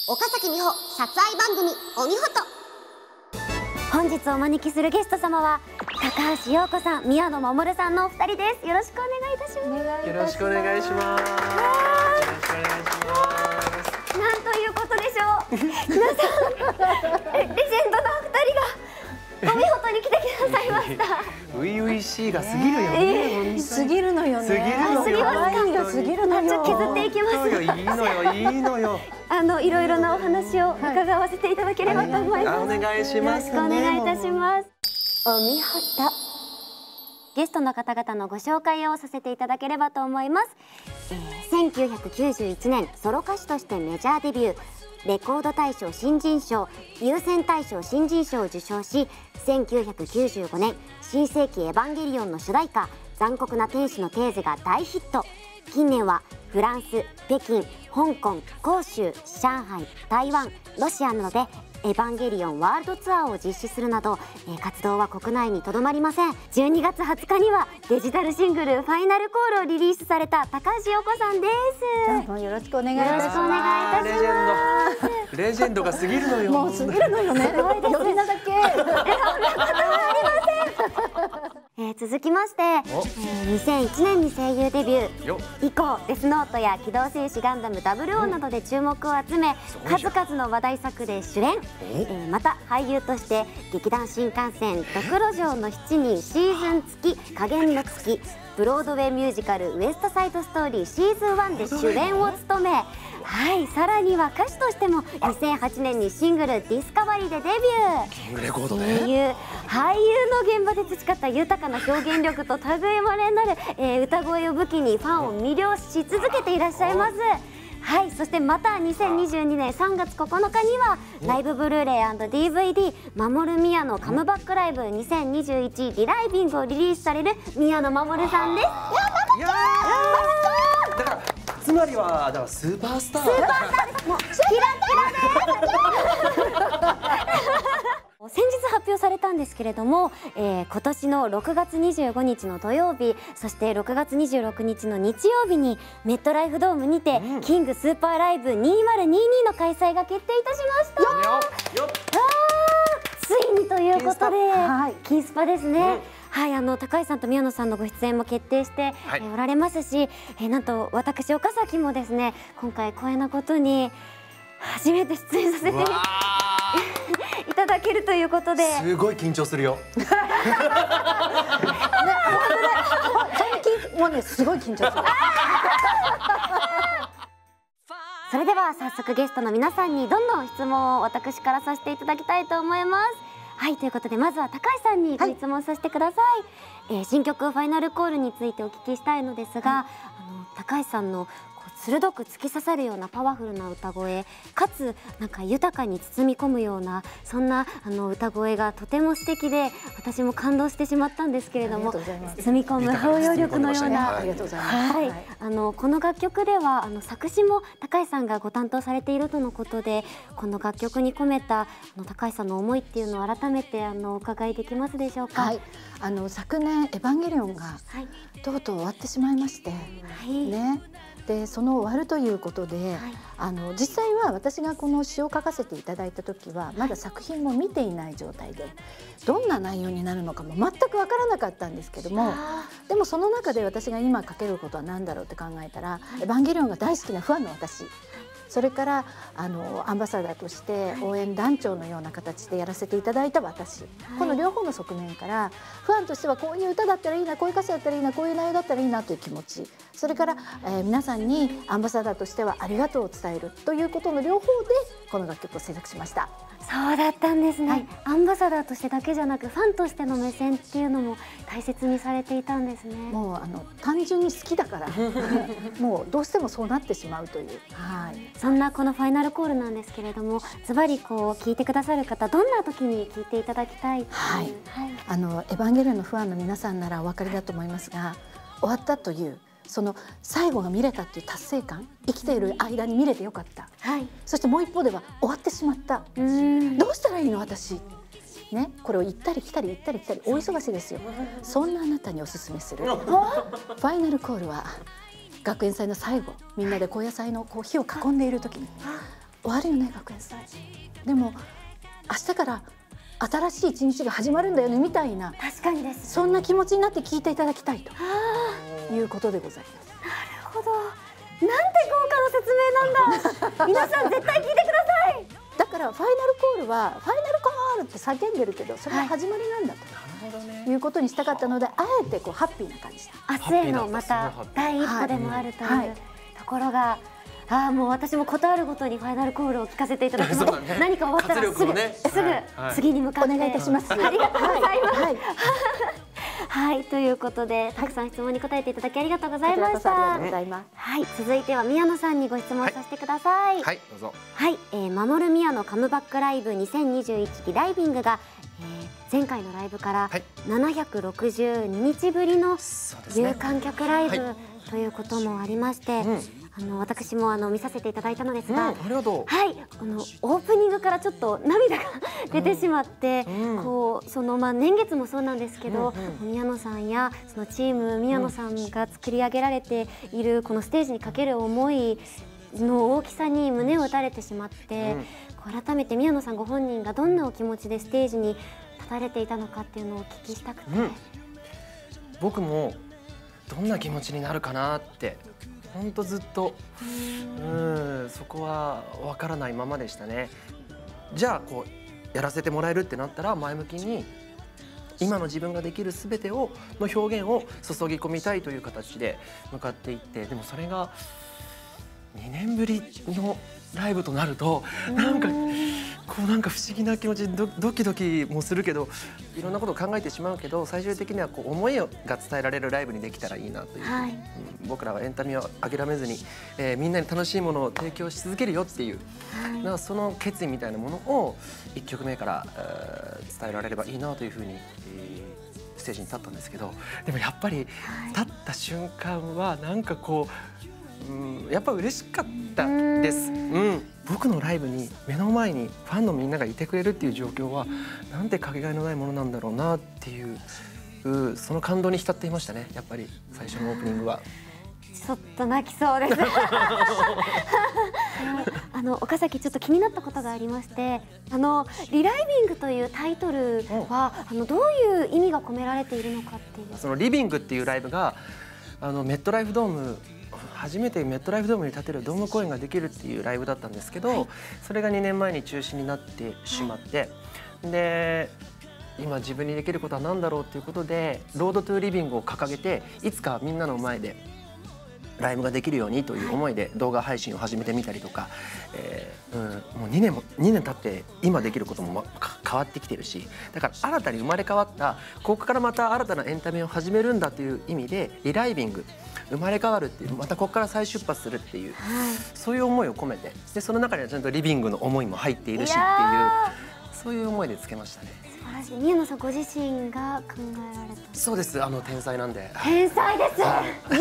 岡崎美穂撮愛番組お見事。 本日お招きするゲスト様は高橋洋子さん、宮野真守さんのお二人です。よろしくお願いいたします。 よろしくお願いします。 なんということでしょう。皆さん、レジェンドのお二人がお見事に来てくださいました。 初々しいが過ぎるよね。 過ぎるのよね。 過ぎるのよ。 愛が過ぎるのよ。 削っていきます。 いいのよ、いいのよ。 いろいろなお話を伺わせていただければと思います。 お願いします。 よろしくお願いいたします。お見事。ゲストの方々のご紹介をさせていただければと思います。1991年ソロ歌手としてメジャーデビュー、レコード大賞新人賞、優先大賞新人賞を受賞し、1995年新世紀エヴァンゲリオンの主題歌残酷な天使のテーゼが大ヒット。近年はフランス、北京、香港、広州、上海、台湾、ロシアなどでエヴァンゲリオンワールドツアーを実施するなど、活動は国内にとどまりません。12月20日にはデジタルシングル「ファイナルコール」をリリースされた高橋洋子さんです。 どうもよろしくお願いいたします。 よろしくお願いいたします。 レジェンドが過ぎるのよ。 もう過ぎるのよね。呼び名だけ。 続きまして、2001年に声優デビュー以降、デスノートや機動戦士ガンダム00などで注目を集め、数々の話題作で主演、また俳優として劇団新幹線ドクロ城の7人シーズン付き加減の月、ブロードウェイミュージカルウエストサイドストーリーシーズン1で主演を務め、さらには歌手としても2008年にシングル「ディスカバリー」でデビュー。 キングレコード俳優の現場で培った豊かな表現力と類いまれなる、歌声を武器にファンを魅了し続けていらっしゃいます。そしてまた2022年3月9日にはライブブルーレイ&DVD「守る宮野カムバックライブ2021リライビング」をリリースされる宮野真守さんです。 だからつまりはだからスーパースター。スーパースターです。もうキラキラです。 先日発表されたんですけれども、今年の6月25日の土曜日、そして6月26日の日曜日にメットライフドームにて、キングスーパーライブ2022の開催が決定いたしました。ついにということで金スパですね。高橋さんと宮野さんのご出演も決定しておられますし、なんと私岡崎もですね、今回光栄なことに初めて出演させていただけるということで、 すごい緊張するよ。 もうね、すごい緊張する。 それでは早速ゲストの皆さんにどんどん質問を私からさせていただきたいと思います。ということでまずは高橋さんにご質問させてください。新曲「ファイナルコール」についてお聞きしたいのですが、高橋さんの鋭く突き刺さるようなパワフルな歌声かつなんか豊かに包み込むような、そんな歌声がとても素敵で、私も感動してしまったんですけれども、包み込む包容力のような、この楽曲では作詞も高橋さんがご担当されているとのことで、この楽曲に込めた高橋さんの思いっていうのを改めてお伺いできますでしょうか。 昨年「エヴァンゲリオン」がとうとう終わってしまいましてね。でその終わるということで、実際は私がこの詩を書かせていただいた時はまだ作品も見ていない状態で、どんな内容になるのかも全く分からなかったんですけども、でもその中で私が今書けることは何だろうって考えたら「エヴァンゲリオン」が大好きなファンの私、それからアンバサダーとして応援団長のような形でやらせていただいた私、この両方の側面からファンとしてはこういう歌だったらいいな、こういう歌詞だったらいいな、こういう内容だったらいいなという気持ち、それから、皆さんにアンバサダーとしてはありがとうを伝えるということの両方でこの楽曲を制作しました。 そうだったんですね。アンバサダーとしてだけじゃなくファンとしての目線っていうのも大切にされていたんですね。 もう単純に好きだからもうどうしてもそうなってしまうという。 そんなこの「ファイナルコール」なんですけれども、ズバリ聞いてくださる方、どんな時に聞いていただきたい？エヴァンゲリオンのファンの皆さんならお分かりだと思いますが、終わったというその最後が見れたっていう達成感、生きている間に見れてよかった、そしてもう一方では終わってしまった、どうしたらいいの私ね、これを行ったり来たり行ったり来たり大忙しですよ。そんなあなたにおすすめするファイナルコールは、学園祭の最後みんなで高野菜の火を囲んでいる時に終わるよね学園祭、でも明日から新しい一日が始まるんだよねみたいな、 確かにです。 そんな気持ちになって聞いていただきたいということでございます。 なるほど。なんて豪華な説明なんだ。皆さん絶対聞いてください。 だからファイナルコールはファイナルコールって叫んでるけど、それは始まりなんだということにしたかったので、あえてこうハッピーな感じで、 明日へのまた第一歩でもあるというところが、もう私もことあるごとにファイナルコールを聞かせていただきます。何か終わったらすぐ次に向かってお願いいたします。 ありがとうございます。はい、ということでたくさん質問に答えていただきありがとうございました。 ありがとうございます。 はい、続いては宮野さんにご質問させてください。 はい、どうぞ。 はい、守る宮野カムバックライブ2021リライビングが、前回のライブから762日ぶりの有観客ライブということもありまして、私も見させていただいたのですが、 ありがとう。 はい、オープニングからちょっと涙が出てしまって、こう年月もそうなんですけど、宮野さんやそのチーム宮野さんが作り上げられているこのステージにかける思いの大きさに胸を打たれてしまって、改めて宮野さんご本人がどんなお気持ちでステージに立たれていたのかっていうのをお聞きしたくて、 僕もどんな気持ちになるかなって本当ずっとそこは分からないままでしたね。じゃあこうやらせてもらえるってなったら前向きに今の自分ができる全ての表現を注ぎ込みたいという形で向かっていって、でもそれが2年ぶりのライブとなるとなんか不思議な気持ち、ドキドキもするけどいろんなことを考えてしまうけど、最終的にはこう思いが伝えられるライブにできたらいいなという、僕らはエンタメを諦めずに、みんなに楽しいものを提供し続けるよっていう、その決意みたいなものを1曲目から、伝えられればいいなというふうに、ステージに立ったんですけど、でもやっぱり立った瞬間はなんかこうやっぱ嬉しかったです。僕のライブに目の前にファンのみんながいてくれるっていう状況はなんてかけがえのないものなんだろうなっていう、その感動に浸っていましたね。やっぱり最初のオープニングはちょっと泣きそうです岡崎、ちょっと気になったことがありまして、リライビングというタイトルはどういう意味が込められているのかっていう。 そのリビングっていうライブがメットライフドーム、初めてメットライフドームに立てるドーム公演ができるっていうライブだったんですけど、それが2年前に中止になってしまって、で今自分にできることは何だろうっていうことでロードトゥーリビングを掲げて、いつかみんなの前でライブができるようにという思いで動画配信を始めてみたりとか、もう2年経って今できることも変わってきてるし、だから新たに生まれ変わったここからまた新たなエンタメを始めるんだという意味でリライビング、生まれ変わるっていう、またここから再出発するっていう、そういう思いを込めて、でその中にはちゃんとリビングの思いも入っているしっていう、そういう思いでつけましたね。 素晴らしい。宮野さんご自身が考えられた。 そうです、天才なんで。 天才です、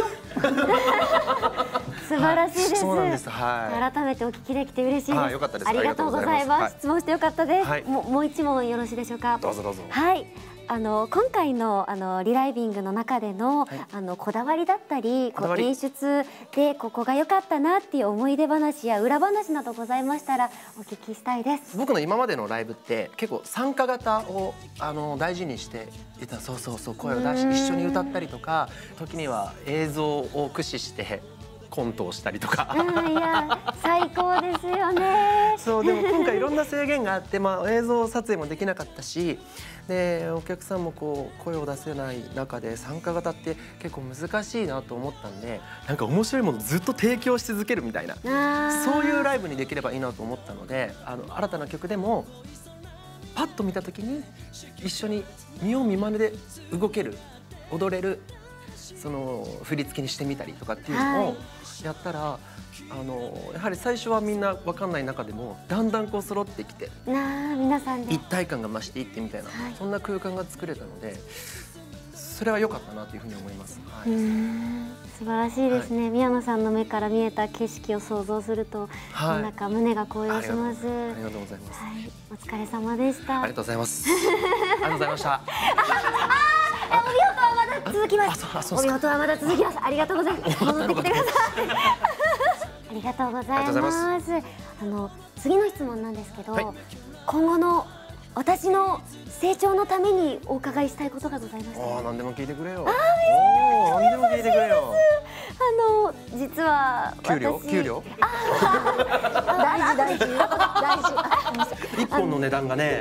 素晴らしいです。 そうなんです。はい。 改めてお聞きできて嬉しいです。 よかったです。 ありがとうございます。質問してよかったです。もう一問よろしいでしょうか。 どうぞどうぞ。 はい。今回のリライビングの中でのこだわりだったり、演出でここが良かったなっていう思い出話や裏話などございましたらお聞きしたいです。 僕の今までのライブって結構参加型を大事にしていた。そう声を出して一緒に歌ったりとか、時には映像を駆使してコントをしたりとか。 いや最高ですよね。 そう、でも今回いろんな制限があって、映像撮影もできなかったし、でお客さんもこう声を出せない中で参加型って結構難しいなと思ったんで、なんか面白いものをずっと提供し続けるみたいな、そういうライブにできればいいなと思ったので、新たな曲でもパッと見た時に一緒に見よう見まねで動ける、踊れる、その振り付けにしてみたりとかっていうのをやったら、やはり最初はみんな分かんない中でもだんだんこう揃ってきて、 皆さんで一体感が増していってみたいな、そんな空間が作れたので、それは良かったなというふうに思います。 素晴らしいですね。宮野さんの目から見えた景色を想像すると、なんだか胸が高揚します。 ありがとうございます。 お疲れ様でした。 ありがとうございます。ありがとうございました。 お見事はまだ続きます。お見事はまだ続きます。ありがとうございます。戻ってきてください。ありりがとうございます。次の質問なんですけど、 はい、 今後の私の成長のためにお伺いしたいことがございまして。 何でも聞いてくれよ。何でも聞いてくれよ。 実は給料大事大事大事。 一本の値段がね。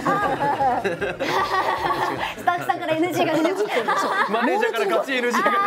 スタッフさんから NG が出てきて、 マネージャーからガチ NG が。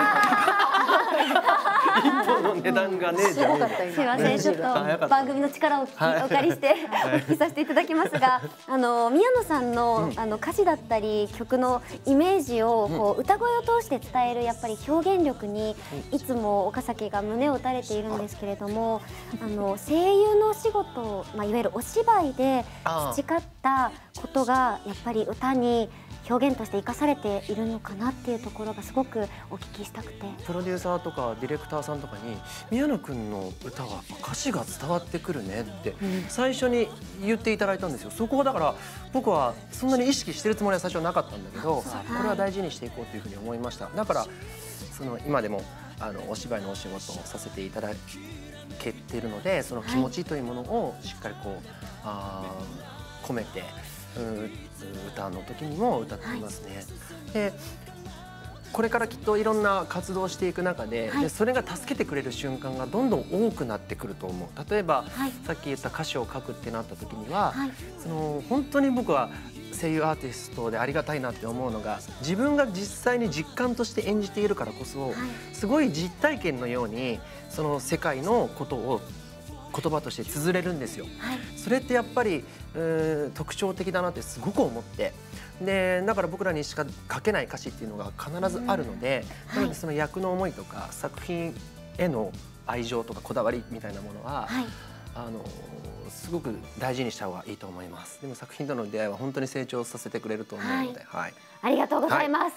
一本の値段がね。 すごかった今。 すいません、ちょっと番組の力をお借りしてお聞きさせていただきますが、宮野さんの歌詞だったり曲のイメージをこう歌声を通して伝えるやっぱり表現力にいつも岡崎が胸を打たれているんですけれども、声優のお仕事、いわゆるお芝居で培ったことがやっぱり歌に表現として生かされているのかなっていうところがすごくお聞きしたくて、 プロデューサーとかディレクターさんとかに宮野くんの歌は歌詞が伝わってくるねって最初に言っていただいたんですよ。そこはだから僕はそんなに意識してるつもりは最初はなかったんだけど、これは大事にしていこうというふうに思いました。だから今でもお芝居のお仕事をさせていただけているので、その気持ちというものをしっかりこう込めて歌の時にも歌っていますね。でこれからきっといろんな活動をしていく中で、それが助けてくれる瞬間がどんどん多くなってくると思う。例えば、さっき言った歌詞を書くってなった時には、本当に僕は声優アーティストでありがたいなって思うのが、自分が実際に実感として演じているからこそ、すごい実体験のようにその世界のことを言葉として綴れるんですよ。それってやっぱり特徴的だなってすごく思って、でだから僕らにしか書けない歌詞っていうのが必ずあるので、なのでその役の思いとか作品への愛情とかこだわりみたいなものは、すごく大事にした方がいいと思います。でも作品との出会いは本当に成長させてくれると思うので、 ありがとうございます。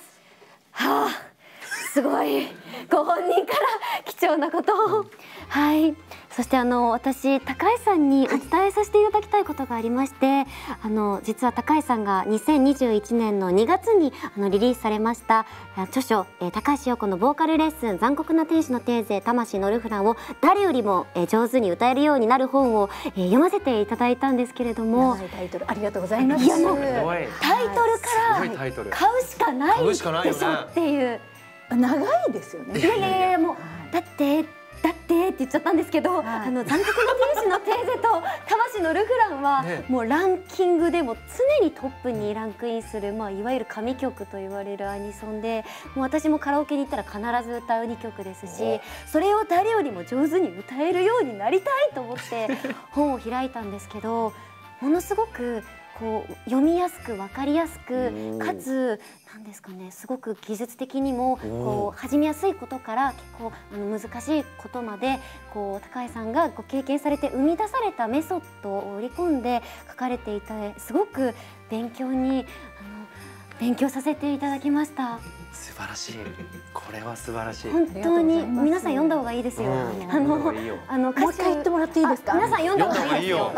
すごいご本人から貴重なことを、そして私高井さんにお伝えさせていただきたいことがありまして、実は高井さんが2021年の2月にリリースされました著書高橋洋子のボーカルレッスン残酷な天使のテーゼ魂のルフランを誰よりも上手に歌えるようになる本を読ませていただいたんですけれども、 タイトルありがとうございます。 いやもうタイトルから買うしかないでしょっていう。 長いですよね。 いやもうだってって言っちゃったんですけど、残酷な天使のテーゼと魂のルフランはもうランキングでも常にトップにランクインする、いわゆる神曲と言われるアニソンで、もう私もカラオケに行ったら必ず歌う2曲ですし、それを誰よりも上手に歌えるようになりたいと思って本を開いたんですけど、ものすごくこう読みやすく分かりやすく、かつなんですかね、すごく技術的にもこう始めやすいことから結構難しいことまでこう高井さんがご経験されて生み出されたメソッドを織り込んで書かれていて、すごく勉強させていただきました。 素晴らしい。これは素晴らしい。 本当に皆さん読んだ方がいいですよ。 もう一回言ってもらっていいですか。 皆さん読んだ方がいいですよ。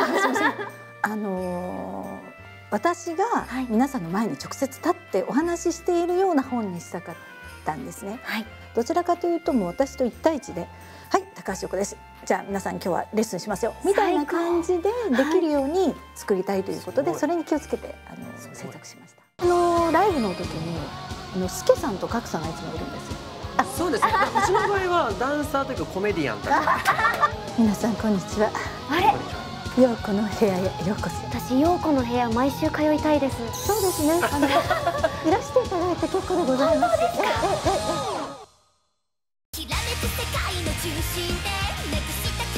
私が皆さんの前に直接立ってお話ししているような本にしたかったんですね。どちらかというともう私と1対1で「はい、高橋洋子です。じゃあ皆さん今日はレッスンしますよ」みたいな感じでできるように作りたいということで、それに気をつけて制作しました。ライブの時にスケさんとカクさんがいつもいるんですよ。 そうですね。うちの場合はダンサーというかコメディアンだから。 皆さんこんにちは。 あれ。 陽子の部屋へようこそ。 私陽子の部屋毎週通いたいです。 そうですね。いらしていただいて結構でございます。 きらめく世界の中心で目指した